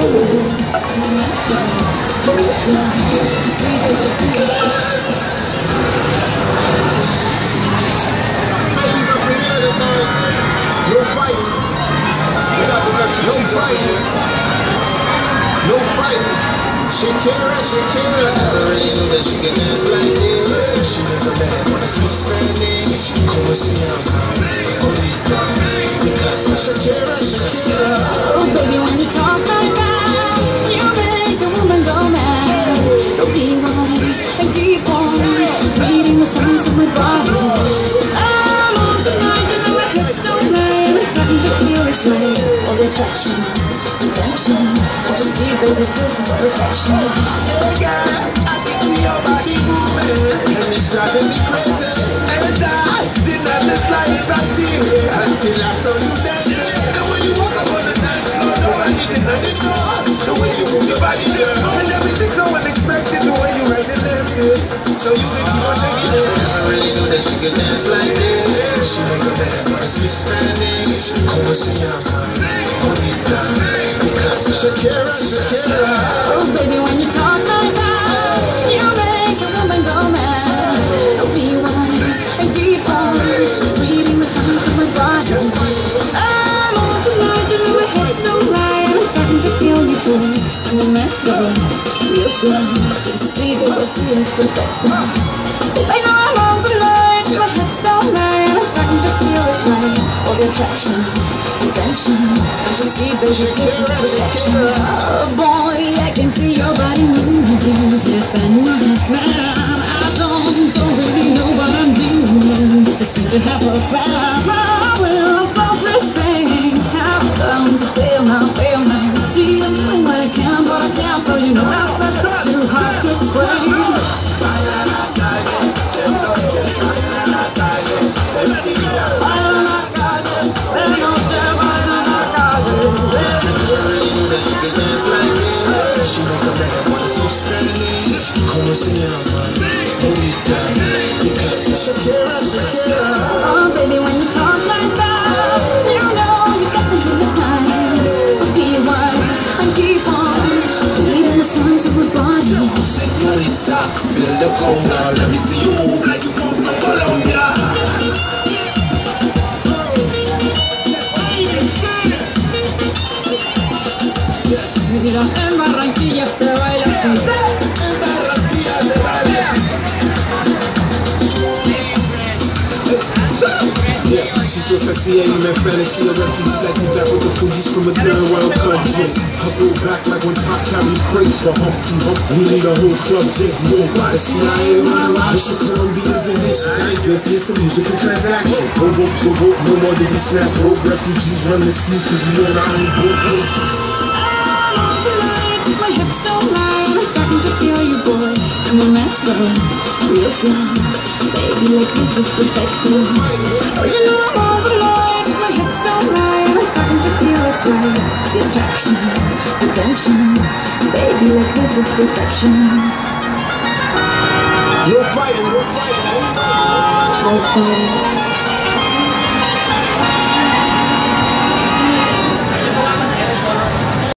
No fighting. Shakira, Shakira. Never really knew that she could dance like this. She never met when I speak Spanish. Como se llama? Bonita. Because Shakira, Shakira. Oh baby, when you talk like that, you make a woman go mad. So be wise and keep on reading the signs of my body. I'm on tonight, you know my hips don't lie. I'm starting to feel it's right. All the attraction, attention. Don't you see, baby, this is perfection. Hey girl, I can see your body moving, and it's driving me crazy. And I did not just like this idea until I saw you dancing. And when you walk up on the dance floor, nobody can understand the way you move your body, just and everything's so unexpected. The way you right and left it, so you can keep on checking it. Never really knew that she could dance like this. She make a man wanna speak Spanish. Como se llama? Bonita. Because Shakira, Shakira. Oh baby, when you talk like that, you make a woman go mad. So be wise and keep on reading the signs of my body. I'm on tonight, you know my hips don't lie. I'm starting to feel you too. And let's go real slow. Don't you see, baby, I see it's perfect. I know I'm on tonight, my hips don't lie. I'm starting to feel it's right. All the attraction, attention. Don't you see, baby, this is perfection. Oh boy, I can see your body moving. If I knew how crime, I don't really know what I'm doing. Just seem to have a crime. Well, self-restraint. How come to fail now, fail now? See, I'm doing what I can, but I can't. So you know that's too hard to explain. Como se llama? Bonita. Because Shakira, Shakira. Oh baby, when you talk like that, you know you got the hypnotized. So be wise and keep on reading the signs of my body. Señorita, feel the conga. Let me see you move like you come from Colombia. Mira, en Barranquilla se baila así. En Barranquilla se baila así. Yeah, she's so sexy, ain't man fantasy. A refugee like you back with the Fugees from a third world country. Her go back like when Pop carried crates for Humpty Hump. We need a whole club just moved by the CIA. But she Colombians and Haitians, I ain't guilty, it's a musical transaction. No rope, so rope, no more than we snatch rope. Refugees run the seas cause we on our own boat. My hips don't lie, I'm starting to feel you, boy. And then let's go real slow. Baby, like this is perfect. Oh, you know I'm all tonight. My hips don't lie, I'm starting to feel it's right. The attraction, attention. Baby, like this is perfection. No fighting, no fighting. No fighting.